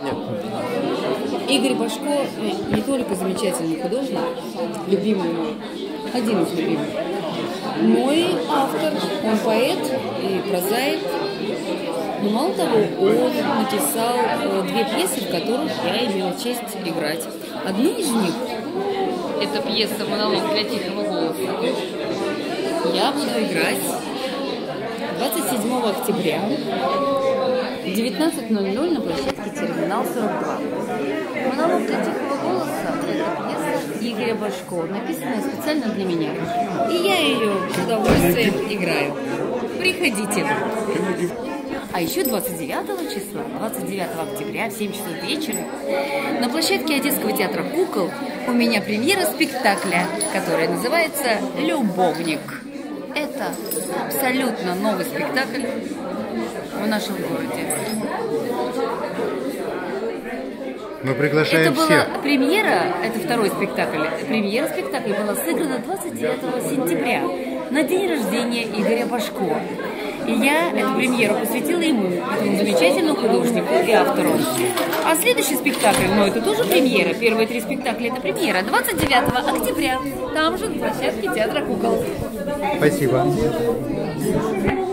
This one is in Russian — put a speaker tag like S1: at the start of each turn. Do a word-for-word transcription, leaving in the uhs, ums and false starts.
S1: Нет.
S2: Игорь Башко не только замечательный художник, любимый мой, один из любимых, но и автор. Он поэт и прозаик. Но мало того, он написал две пьесы, в которых я имела честь играть. Одну из них
S3: — это пьеса «Монолог для тихого голоса».
S2: Я буду играть двадцать седьмого октября в девятнадцать ноль ноль на площадке «Терминал сорок два». «Монолог для тихого голоса» — это пьеса Игоря Башко, написанная специально для меня. И я ее с удовольствием играю. Приходите. А еще двадцать девятого числа, двадцать девятого октября в семь часов вечера на площадке Одесского театра «Кукол» у меня премьера спектакля, который называется «Любовник». Это абсолютно новый спектакль в нашем городе.
S4: Мы приглашаем
S2: это была
S4: всех.
S2: Премьера, это второй спектакль. Премьера спектакля была сыграна двадцать девятого сентября на день рождения Игоря Башко. И я эту премьеру посвятила ему, этому замечательному художнику и автору. А следующий спектакль, ну это тоже премьера. Первые три спектакля — это премьера. двадцать девятого октября, там же на площадке театра «Кукол».
S4: Спасибо.